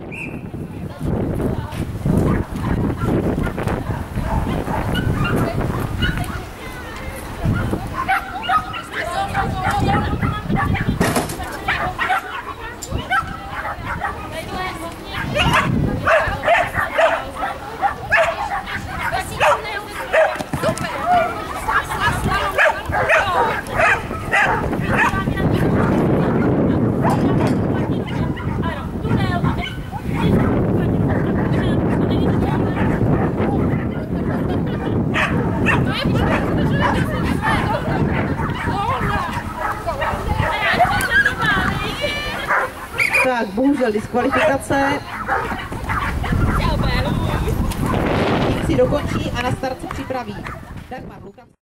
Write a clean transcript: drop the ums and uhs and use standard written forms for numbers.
Tak, bohužel diskvalifikace. Si dokončí a na start se připraví Dagmar Lukac.